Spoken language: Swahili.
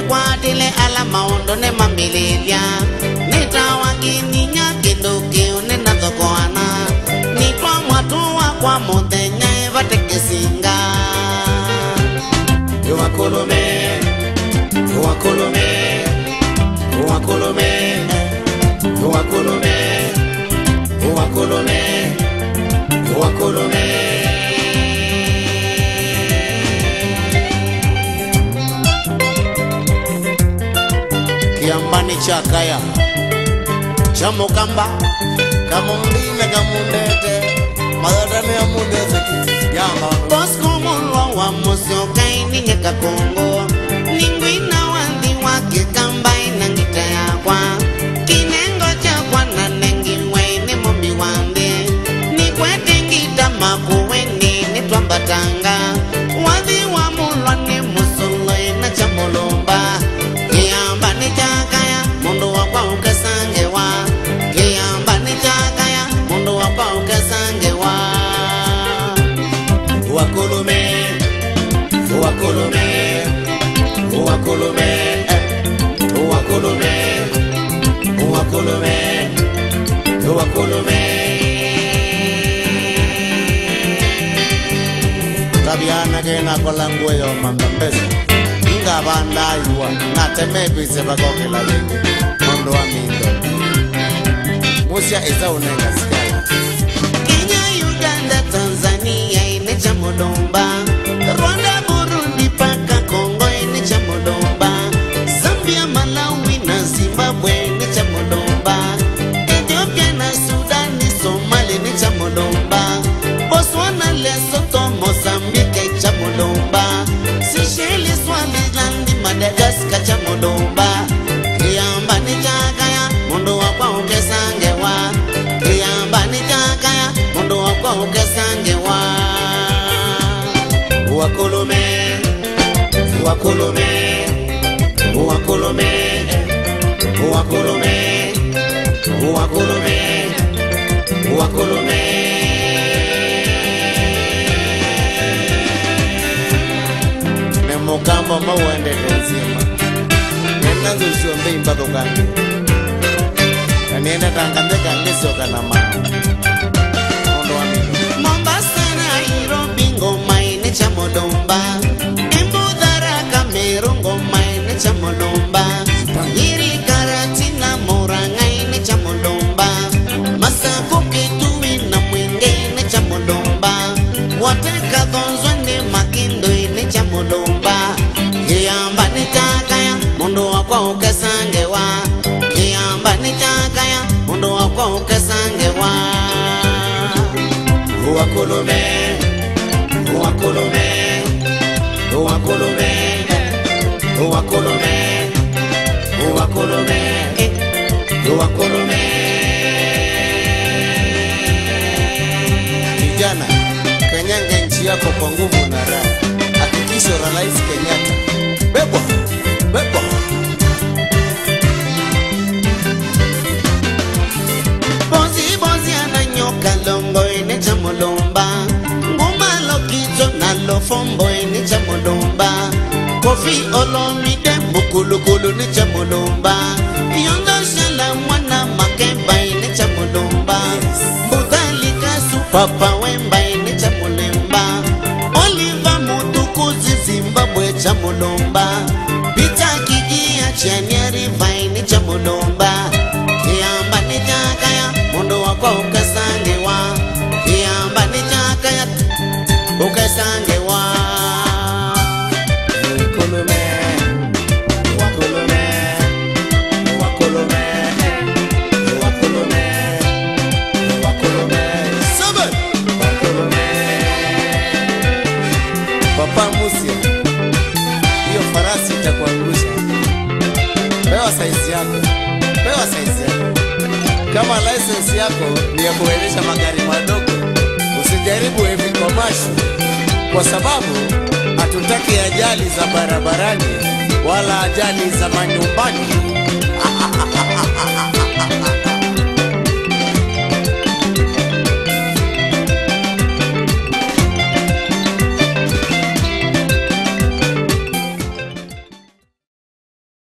kwa dile ala maondo ne mamililia nita wangini nyake ndoke unena tokoana ni kwa mwatu wa kwa montenya evatekesinga Uwakolome Uwakolome Uwakolome Uwakolome Uwakolome Uwakolome Kiambani chakaya Chamokamba Kamundime kamundete Madadane ya mundete Yama Bosko mulwa wa musio kaini nyeka Kongo Ningwina wandi wake kambai nangita ya kwa Kinengo chakwa na nengi waini mombi wande Ni kwete ngita makuweni ni twambatanga Wadhi wa mulwa ni musulo ina chamolomba Kiamba ni chakaya mundu wakwa ukesange wa Kiamba ni chakaya mundu wakwa ukesange wa Uwakolome Uwakolome Uwakolome Uwakolome Uwakolome Uwakolome Tabiana kena kolangu yo mambambeza Inga banda yuwa Natemepi sebakoke la wengi Mondo wa mindo Musia eza unenga sikala Kenya, Uganda, Tanzania ine chamodumba Rwanda, Burundi, paka Kongo ine chamodumba Zambia, Malawi na Zimbabwe ine chamodumba Ethiopia na Sudani, Somalia ine chamodumba Botswana, Lesotho, Mozambique chamodumba Seychelles, Swaziland, Madagascar chamodumba Kiamba ni chakaya mundu wakwa ukesange wa Kiamba ni chakaya mundu wakwa ukesange wa Uwakolome Uwakolome Uwakolome Uwakolome Uwakolome Uwakolome Nemukamba mawende tenzima Nenanzo usiombe imbako kange Kanienda tangambe kange soka na maa Mondo wa mino Mombasa na Nairobi ngoma ine chamodumba Embudhara Kameru ngoma ine chamodumba Nyiri Karatina Murang'a ine chamodumba Masaku Kitui na Mwinge ine chamodumba Wateka Dhonzwani Makindo ine chamodumba Kiamba ni chakaya mundu wakwa ukesange wa Kiamba ni chakaya mundu wakwa ukesange wa Uwakolome Uwakolome Uwakolome Uwakolome Uwakolome Uwakolome Kijana kanyange nchi yako kwa nguvu na raha Hakikisho Rais Kenyatta Bebo Bebo Bozi bozi ananyoka longo ine chamolomba Nguma lokizo na lofombo ine chamolomba Kofi Olomide mukulukulu ni chamolomba Yondo shala mwana makemba ine chamolomba Budhalika supapa wemba ine chamolemba Oliver Mutukuzi Zimbabwe chamolomba Peter Kigia Chanyari Vaini chamolomba Kiamba ni chakaya mundu wakwa ukesange wa Kiamba ni chakaya ukesange wa Uwakolome Uwakolome Uwakolome Uwakolome Uwakolome Saba Uwakolome Papa Musia hiyo farasi itakuangusha Pewa saizi yako Pewa saizi yako Kama license yako ni ya kuendesha magari madogo Usijaribu heavy commercial Kwa sababu hatutaki ajali za barabarani Wala ajali za manyumbani